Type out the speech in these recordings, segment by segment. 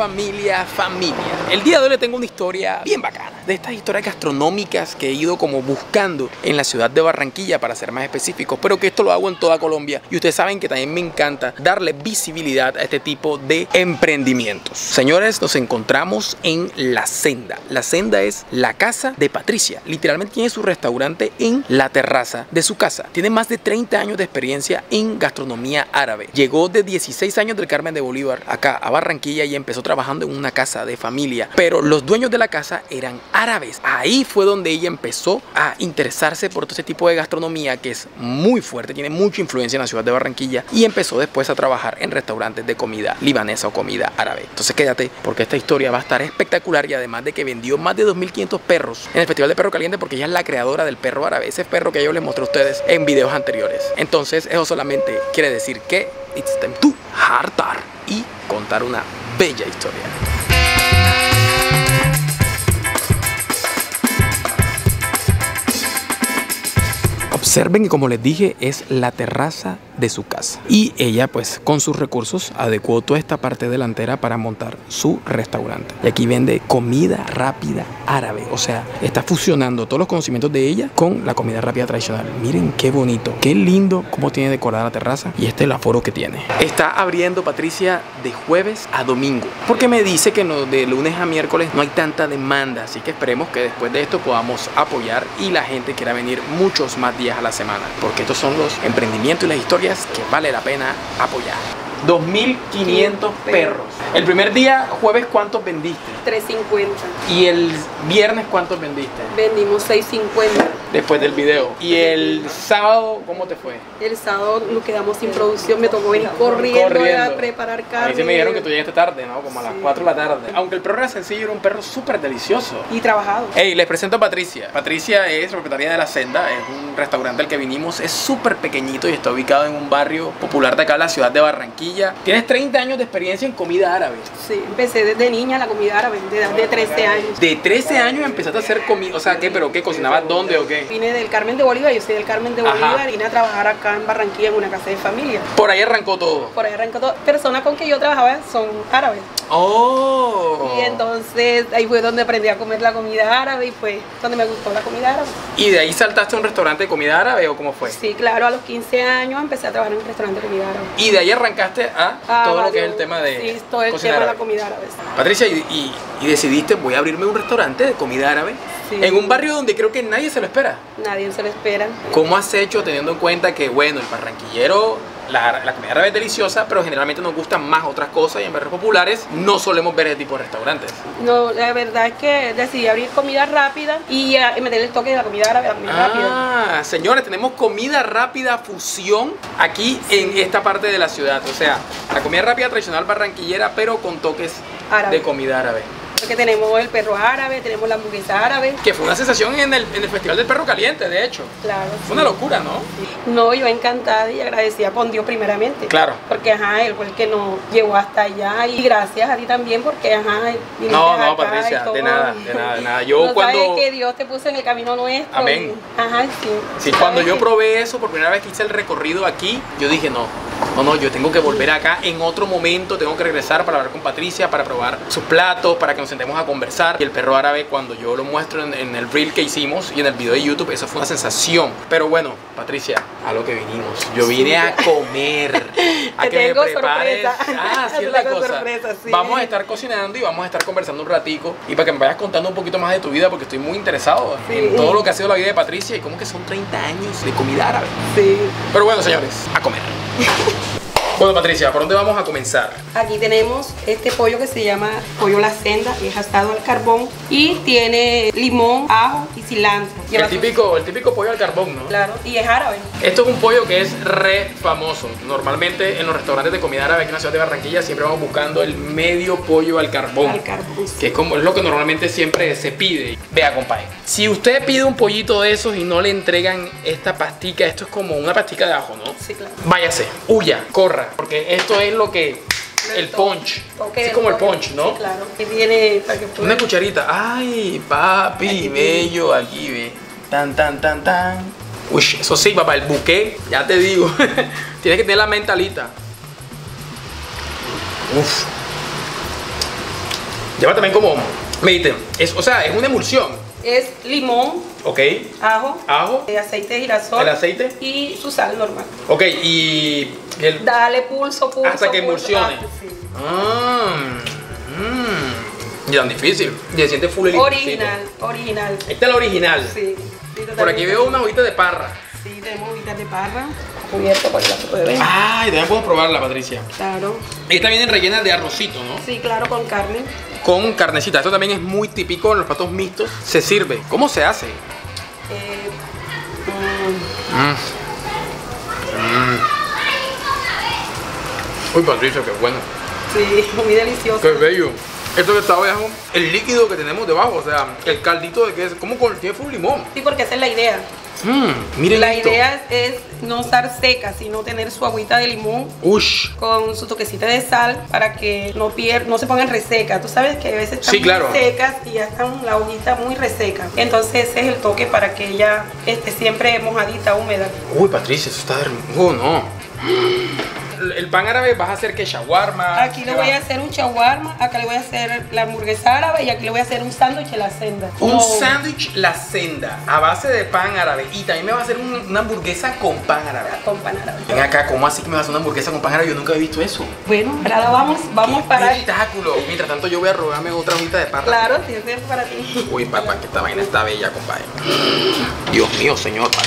familia. El día de hoy le tengo una historia bien bacana, de estas historias gastronómicas que he ido como buscando en la ciudad de Barranquilla, para ser más específicos, pero que esto lo hago en toda Colombia. Y ustedes saben que también me encanta darle visibilidad a este tipo de emprendimientos. Señores, nos encontramos en La Senda. La Senda es la casa de Patricia. Literalmente tiene su restaurante en la terraza de su casa. Tiene más de 30 años de experiencia en gastronomía árabe. Llegó de 16 años del Carmen de Bolívar acá a Barranquilla y empezó trabajando en una casa de familia, pero los dueños de la casa eran árabes. Ahí fue donde ella empezó a interesarse por todo ese tipo de gastronomía que es muy fuerte, tiene mucha influencia en la ciudad de Barranquilla, y empezó después a trabajar en restaurantes de comida libanesa o comida árabe. Entonces quédate, porque esta historia va a estar espectacular, y además de que vendió más de 2.500 perros en el Festival de Perro Caliente, porque ella es la creadora del perro árabe, ese perro que yo les mostré a ustedes en videos anteriores. Entonces eso solamente quiere decir que it's time to hartar y contar una bella historia. Observen que, como les dije, es la terraza de su casa, y ella pues con sus recursos adecuó toda esta parte delantera para montar su restaurante. Y aquí vende comida rápida árabe, o sea, está fusionando todos los conocimientos de ella con la comida rápida tradicional. Miren qué bonito, qué lindo cómo tiene decorada la terraza, y este es el aforo que tiene. Está abriendo Patricia de jueves a domingo, porque me dice que no, de lunes a miércoles no hay tanta demanda, así que esperemos que después de esto podamos apoyar y la gente quiera venir muchos más días a la semana, porque estos son los emprendimientos y las historias que vale la pena apoyar. 2.500 perros. El primer día, jueves, ¿cuántos vendiste? 350. ¿Y el viernes cuántos vendiste? Vendimos 650. Después del video. ¿Y el sábado cómo te fue? El sábado nos quedamos sin producción, me tocó venir corriendo a preparar carne. A mí se me dijeron que tú llegaste tarde, ¿no? Como a las 4 de la tarde. Aunque el perro era sencillo, era un perro súper delicioso. Y trabajado. Hey, les presento a Patricia. Patricia es propietaria de La Senda, es un restaurante al que vinimos. Es súper pequeñito y está ubicado en un barrio popular de acá, la ciudad de Barranquilla. Tienes 30 años de experiencia en comida árabe. Sí, empecé desde niña la comida árabe, de edad de 13 años. ¿De 13 años empezaste a hacer comida? O sea, ¿qué? ¿Pero qué? ¿Cocinabas dónde o qué? Vine del Carmen de Bolívar, yo soy del Carmen de Bolívar, y vine a trabajar acá en Barranquilla en una casa de familia. Por ahí arrancó todo. Por ahí arrancó todo. Personas con que yo trabajaba son árabes. Oh. Y entonces ahí fue donde aprendí a comer la comida árabe, y fue donde me gustó la comida árabe. ¿Y de ahí saltaste a un restaurante de comida árabe o cómo fue? Sí, claro, a los 15 años empecé a trabajar en un restaurante de comida árabe. Y de ahí arrancaste a todo lo que es el tema de sí, todo el tema de la comida árabe. Patricia, y decidiste, voy a abrirme un restaurante de comida árabe, sí, en un barrio donde creo que nadie se lo espera. Nadie se lo espera. ¿Cómo has hecho, teniendo en cuenta que, bueno, el barranquillero, la comida árabe es deliciosa, pero generalmente nos gustan más otras cosas, y en barrios populares no solemos ver ese tipo de restaurantes? No, la verdad es que decidí abrir comida rápida y meter el toque de la comida árabe, la comida rápida. Señores, tenemos comida rápida fusión aquí, sí, en esta parte de la ciudad. O sea, la comida rápida tradicional barranquillera, pero con toques árabe, de comida árabe. Porque tenemos el perro árabe, tenemos la hamburguesa árabe. Que fue una sensación en el Festival del Perro Caliente, de hecho. Claro. Fue una locura, ¿no? No, yo encantada y agradecida con Dios primeramente. Claro. Porque, él fue el que nos llevó hasta allá, y gracias a ti también, porque, No, Patricia, de nada. Yo no cuando... sabes que Dios te puso en el camino nuestro. Amén. Sí. Sí, cuando yo probé eso por primera vez que hice el recorrido aquí, yo dije, no, yo tengo que volver acá en otro momento, tengo que regresar para hablar con Patricia, para probar sus platos, para que nos sentemos a conversar. Y el perro árabe, cuando yo lo muestro en el reel que hicimos y en el video de YouTube, eso fue una sensación. Pero bueno, Patricia, a lo que vinimos. Yo vine a comer, a que me prepares. Así es la cosa. Sorpresa, sí. Vamos a estar cocinando y vamos a estar conversando un ratico, y para que me vayas contando un poquito más de tu vida, porque estoy muy interesado en todo lo que ha sido la vida de Patricia, y cómo que son 30 años de comida árabe. Sí. Pero bueno, señores, a comer. Bueno, Patricia, ¿por dónde vamos a comenzar? Aquí tenemos este pollo que se llama pollo La Senda, es asado al carbón y tiene limón, ajo y cilantro. El típico pollo al carbón, ¿no? Claro, y es árabe. Esto es un pollo que es re famoso. Normalmente en los restaurantes de comida árabe aquí en la ciudad de Barranquilla siempre vamos buscando el medio pollo al carbón. Al carbón, sí. Que es lo que normalmente siempre se pide. Vea, compadre, si usted pide un pollito de esos y no le entregan esta pastica, esto es como una pastica de ajo, ¿no? Sí, claro. Váyase, huya, corra, porque esto es lo que... El punch. Es como el punch, ¿no? Sí, claro. Y viene para que una cucharita. Ay, papi, aquí bello, aquí ve. Tan. Uy, eso sí, papá, el buque, ya te digo. Tienes que tener la mentalita. Uf. Lleva también como, mediten, o sea, es una emulsión. Es limón, Ok. ajo, aceite de girasol. El aceite. Y su sal normal. Ok, y el... Dale pulso. Hasta que emulsione. Sí. Y tan difícil. Y se siente full el limoncito. Original. Esta es la original. Sí. Por aquí veo una hojita de parra. Sí, tenemos hojitas de parra. Cubierto por la puede ver. Ay, también puedo probarla, Patricia. Claro. Esta viene rellena de arrocito, ¿no? Sí, claro, con carne. Con carnecita. Esto también es muy típico en los platos mixtos. Se sirve. ¿Cómo se hace? Uy, Patricia, qué bueno. Sí, muy delicioso. Qué bello. Esto que está abajo, el líquido que tenemos debajo, o sea, el caldito de que es como con tiene un limón. Sí, porque esa es la idea. Miren La esto. idea es no estar seca, sino tener su agüita de limón Ush. con su toquecita de sal para que no se pongan reseca. Tú sabes que a veces están Sí, claro. muy secas y ya están la hojita muy reseca. Entonces ese es el toque para que ella esté siempre mojadita, húmeda. Uy, Patricia, eso está hermoso. Oh, no. El pan árabe vas a hacer que shawarma. Aquí le voy a hacer un shawarma, acá le voy a hacer la hamburguesa árabe y aquí le voy a hacer un sándwich de la senda. Un sándwich la senda a base de pan árabe. Y también me va a hacer una hamburguesa con pan árabe. Con pan árabe. Ven acá, ¿cómo así que me vas a hacer una hamburguesa con pan árabe? Yo nunca he visto eso. Bueno, ahora vamos para... Espectáculo. Mientras tanto yo voy a robarme otra hojita de parra. Claro, sí, es para ti. Uy, papá, que esta vaina está bella, compadre. Dios mío, señor, padre.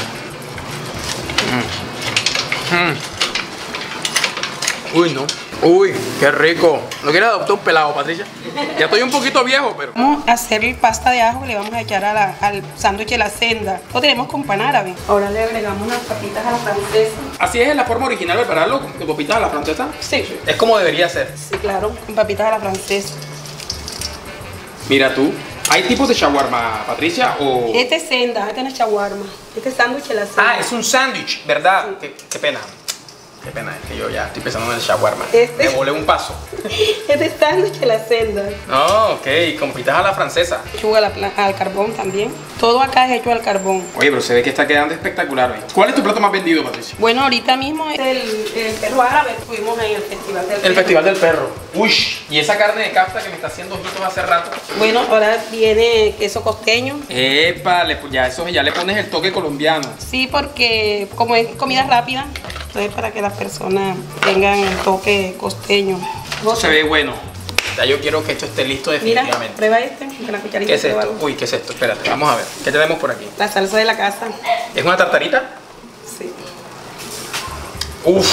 Uy, no. Uy, qué rico. ¿No quieres adoptar un pelado, Patricia? Ya estoy un poquito viejo, pero... Vamos a hacer el pasta de ajo que le vamos a echar al sándwich de la senda. Lo tenemos con pan árabe. Ahora le agregamos unas papitas a la francesa. ¿Así es la forma original de prepararlo? ¿Con papitas a la francesa? Sí. Es como debería ser. Sí, claro, con papitas a la francesa. Mira tú. ¿Hay tipos de shawarma, Patricia? O... Este es senda, este no es shawarma. Este es sándwich de la senda. Ah, es un sándwich, ¿verdad? Qué pena. Qué pena, es que yo ya estoy pensando en el shawarma. Me volé un paso. Este es sándwich de la senda. Oh, ok, con papitas a la francesa. Lechuga al carbón también. Todo acá es hecho al carbón. Oye, pero se ve que está quedando espectacular. ¿Eh? ¿Cuál es tu plato más vendido, Patricia? Bueno, ahorita mismo es el perro árabe. Estuvimos en el festival del perro. El Festival del Perro. Uy, y esa carne de kafta que me está haciendo ojitos hace rato. Bueno, ahora viene queso costeño. Epa, ya le pones el toque colombiano. Sí, porque como es comida rápida, entonces para que las personas tengan el toque costeño. Se ve bueno. Ya yo quiero que esto esté listo Mira, definitivamente. prueba este con la cucharita. ¿Qué es esto? pruébalo. Uy, ¿qué es esto? Espérate, vamos a ver. ¿Qué tenemos por aquí? La salsa de la casa. ¿Es una tartarita? Sí. Uf.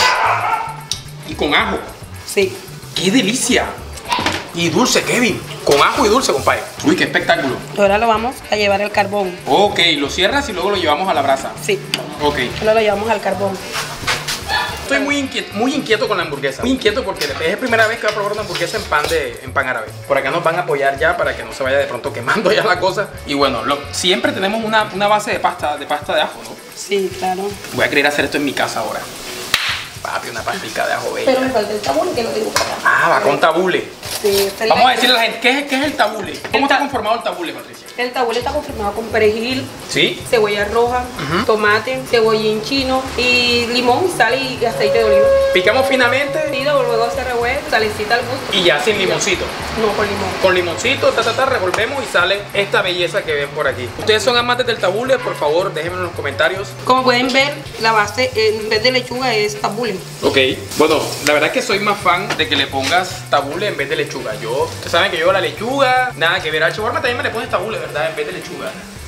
Y con ajo. Sí. ¡Qué delicia! Y dulce, Kevin. Con ajo y dulce, compadre. Uy, qué espectáculo. Ahora lo vamos a llevar al carbón. Ok, lo cierras y luego lo llevamos a la brasa. Sí. Ok. Ahora lo llevamos al carbón. Estoy muy inquieto con la hamburguesa. Muy inquieto porque es la primera vez que voy a probar una hamburguesa en pan árabe. Por acá nos van a apoyar ya para que no se vaya de pronto quemando ya la cosa. Y bueno, siempre tenemos una base de pasta de ajo, ¿no? Sí, claro. Voy a querer hacer esto en mi casa ahora. Papi, una pastica de ajo bella. Pero me falta el tabule que lo tengo por acá. Ah, va con tabule. Sí, esta es Vamos la- a decirle a la gente, ¿qué es el tabule? ¿Cómo está conformado el tabule, Patricia? El tabule está confirmado con perejil, ¿Sí? cebolla roja, tomate, cebollín chino y limón, sal y aceite de oliva. Picamos finamente Y luego se revuelve, salecita al gusto. y ya sin limoncito. No con limón. Con limoncito, revolvemos y sale esta belleza que ven por aquí. Ustedes son amantes del tabule, por favor, déjenme en los comentarios. Como pueden ver, la base en vez de lechuga es tabule. Ok, bueno, la verdad es que soy más fan de que le pongas tabule en vez de lechuga. Ustedes saben que yo la lechuga, nada que ver. Al shawarma también me le pones tabule, ¿verdad? En vez de lechuga.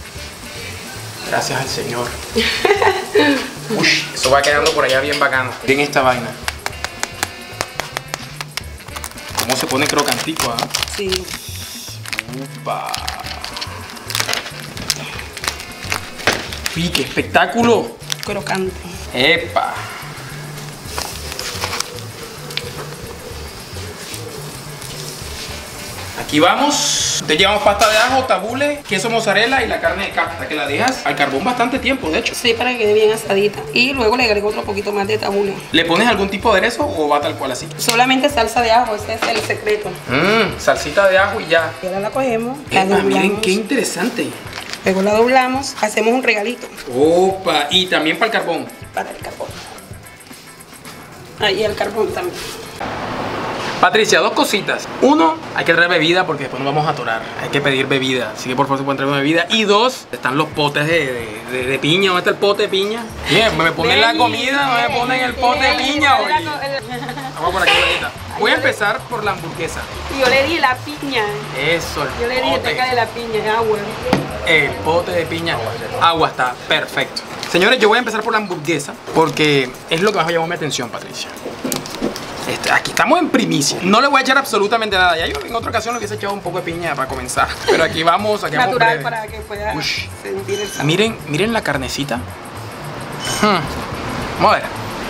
Gracias al Señor. Uy, eso va quedando por allá bien bacano. Miren esta vaina. Cómo se pone crocantico, ¿ah? Sí. Upa. Uy, qué espectáculo. Crocante. Epa. Aquí vamos. Te llevamos pasta de ajo, tabule, queso mozzarella y la carne de kafta, que la dejas al carbón bastante tiempo, de hecho. Sí, para que quede bien asadita. Y luego le agrego otro poquito más de tabule. ¿Le pones algún tipo de aderezo o va tal cual así? Solamente salsa de ajo, ese es el secreto. Salsita de ajo y ya. Y ahora la cogemos, la Epa, miren doblamos. qué interesante. Luego la doblamos, hacemos un regalito Opa, y también para el carbón. para el carbón. Ahí el carbón también. Patricia, dos cositas. Uno, hay que traer bebida porque después nos vamos a atorar. Hay que pedir bebida. Así que por favor se pueden traer una bebida. Y dos, están los potes de piña. ¿Dónde está el pote de piña? Bien, me ponen la comida, no me ponen el pote de piña hoy. Vamos por aquí, bonita. Voy a empezar por la hamburguesa. Y yo le di la piña. Eso, Yo le dije toca de la piña, agua. El pote de piña. Agua está perfecto. Señores, yo voy a empezar por la hamburguesa porque es lo que más me llamó mi atención, Patricia. Aquí estamos en primicia. No le voy a echar absolutamente nada. Ya yo en otra ocasión le hubiese echado un poco de piña para comenzar. Pero aquí vamos, aquí vamos natural breve. para que pueda sentir el sabor. Miren la carnecita. Vamos a ver.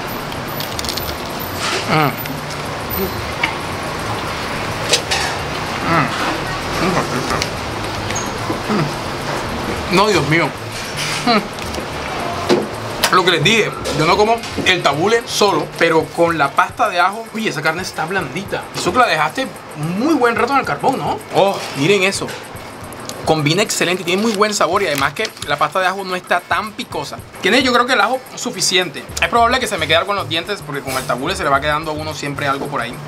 No, Dios mío. Lo que les dije, yo no como el tabule solo, pero con la pasta de ajo. Uy, esa carne está blandita. Eso que la dejaste muy buen rato en el carbón, ¿no? Oh, miren eso. Combina excelente y tiene muy buen sabor. Y además que la pasta de ajo no está tan picosa. Tiene, yo creo que el ajo suficiente. Es probable que se me quede con los dientes porque con el tabule se le va quedando a uno siempre algo por ahí.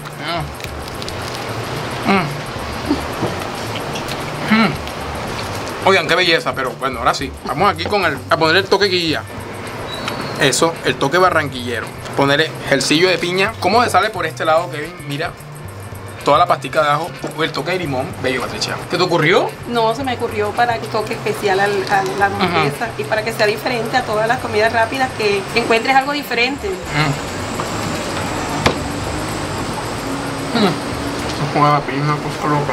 Oigan, qué belleza, pero bueno, ahora sí. Vamos aquí a poner el toque guía. Eso, el toque barranquillero. Ponerle gelcillo de piña. ¿Cómo se sale por este lado, Kevin? Mira, toda la pastica de ajo, el toque de limón. Bello, Patricia. ¿Qué te ocurrió? No, se me ocurrió para que toque especial a la hamburguesa y para que sea diferente a todas las comidas rápidas, que encuentres algo diferente. La piña, cosa loca.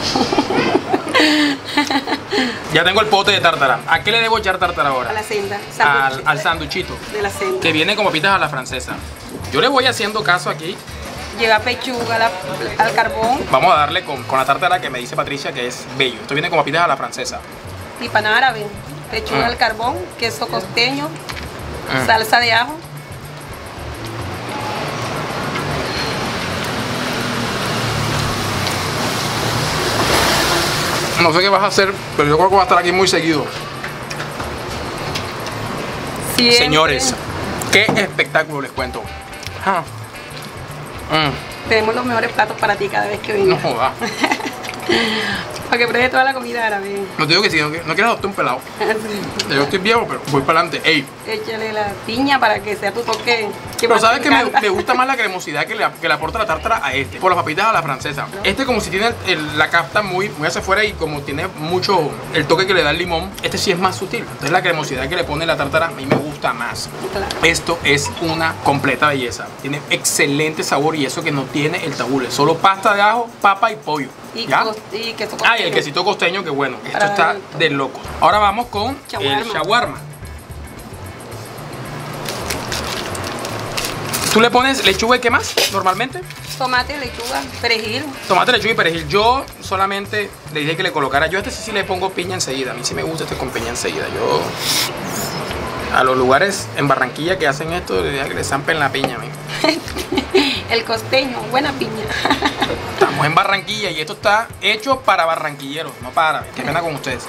Ya tengo el pote de tártara. ¿A qué le debo echar tártara ahora? A la senda. Al sanduchito. De la senda. Que viene como pitas a la francesa. Yo le voy haciendo caso aquí. Lleva pechuga al carbón. Vamos a darle con la tártara que me dice Patricia que es bello. Esto viene como pitas a la francesa. Y pan árabe. Pechuga al carbón, queso costeño, salsa de ajo. No sé qué vas a hacer, pero yo creo que va a estar aquí muy seguido. Siempre. Señores, qué espectáculo les cuento. Tenemos los mejores platos para ti cada vez que vengas. No jodas. Para que pruebe toda la comida árabe. No te digo que sí, no quiero adoptar un pelado. Yo estoy viejo, pero voy para adelante. Ey. Échale la piña para que sea tu toque. Pero sabes que me gusta más la cremosidad que le aporta la tártara a este. Por las papitas a la francesa. Este como si tiene la capta muy hacia afuera y como tiene mucho el toque que le da el limón, este sí es más sutil. Entonces la cremosidad que le pone la tártara a mí me gusta más. Claro. Esto es una completa belleza. Tiene excelente sabor y eso que no tiene el tabule. Solo pasta de ajo, papa y pollo. Y queso costeño. Ah, y el quesito costeño, que bueno, esto está de loco. Ahora vamos con el shawarma. ¿Tú le pones lechuga y qué más normalmente? Tomate, lechuga, perejil. Tomate, lechuga y perejil. Yo solamente le dije que le colocara. Yo a este sí le pongo piña enseguida. A mí sí me gusta este con piña enseguida. Yo a los lugares en Barranquilla que hacen esto, le dije que le zampen la piña, amigo. El costeño, buena piña. Estamos en Barranquilla y esto está hecho para barranquilleros, no para árabes. Qué pena con ustedes.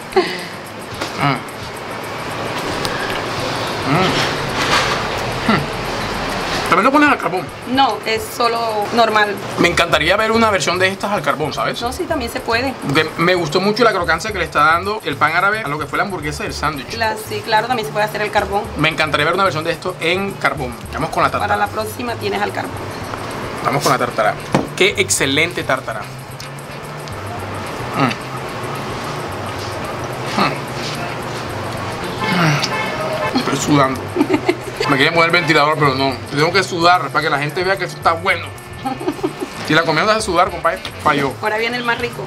¿También lo pones al carbón? No, es solo normal. Me encantaría ver una versión de estas al carbón, ¿sabes? No, sí, también se puede. Me gustó mucho la crocancia que le está dando el pan árabe a lo que fue la hamburguesa del sándwich. Sí, claro, también se puede hacer el carbón. Me encantaría ver una versión de esto en carbón. Vamos con la tártara. Para la próxima tienes al carbón. Vamos con la tártara. Qué excelente tártara. Estoy sudando. Me quería poner el ventilador, pero no. Tengo que sudar para que la gente vea que esto está bueno. Si la comida no hace sudar, compadre, falló. Ahora viene el más rico.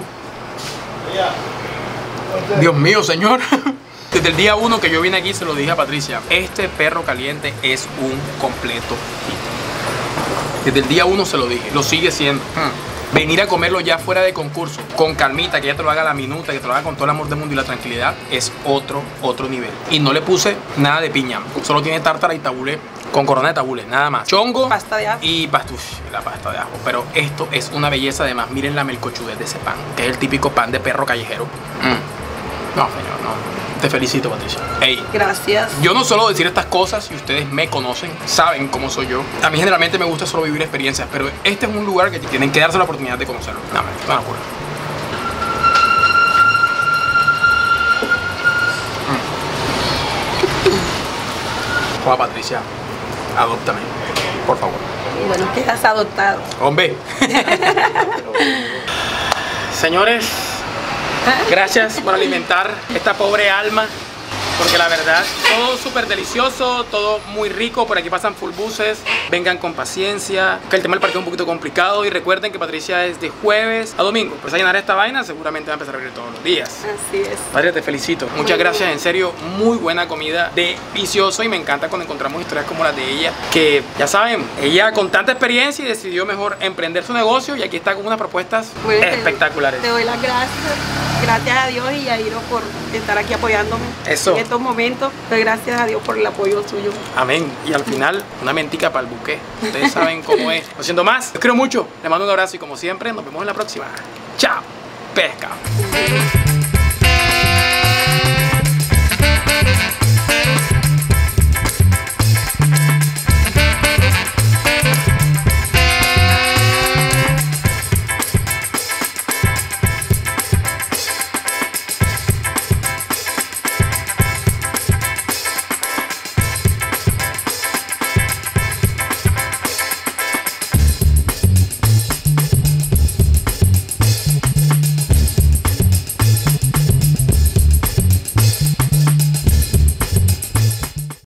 Dios mío, señor. Desde el día 1 que yo vine aquí se lo dije a Patricia. Este perro caliente es un completo hit. Desde el día 1 se lo dije. Lo sigue siendo. Venir a comerlo ya fuera de concurso, con calmita, que ya te lo haga a la minuta, que te lo haga con todo el amor del mundo y la tranquilidad, es otro nivel. Y no le puse nada de piña, solo tiene tártara y tabulé, con corona de tabulé, nada más. Chongo, pasta de ajo y la pasta de ajo. Pero esto es una belleza, además, miren la melcochudez de ese pan, que es el típico pan de perro callejero. No, señor, no. Te felicito, Patricia. Ey, Gracias. yo no suelo decir estas cosas y ustedes me conocen, saben cómo soy yo. A mí generalmente me gusta solo vivir experiencias, pero este es un lugar que tienen que darse la oportunidad de conocerlo. No, es una locura. Juan Patricia, adóptame, por favor. Y bueno, quedas adoptado. Hombre. Señores, gracias por alimentar esta pobre alma, porque la verdad, todo súper delicioso, todo muy rico. Por aquí pasan full buses, vengan con paciencia, que el tema del parque es un poquito complicado. Y recuerden que Patricia es de jueves a domingo. Pues a llenar esta vaina, seguramente va a empezar a abrir todos los días. Así es. Padre, te felicito. Muchas gracias, en serio, muy buena comida, delicioso. Y me encanta cuando encontramos historias como las de ella, que ya saben, ella con tanta experiencia y decidió mejor emprender su negocio, y aquí está con unas propuestas Bueno, espectaculares. Te doy las gracias. Gracias a Dios y a Iro por estar aquí apoyándome Eso. en estos momentos. Pues gracias a Dios por el apoyo suyo. Amén. Y al final, una mentica para el buque. Ustedes saben cómo es. No siendo más, los quiero mucho. Les mando un abrazo y como siempre, nos vemos en la próxima. Chao. Pesca.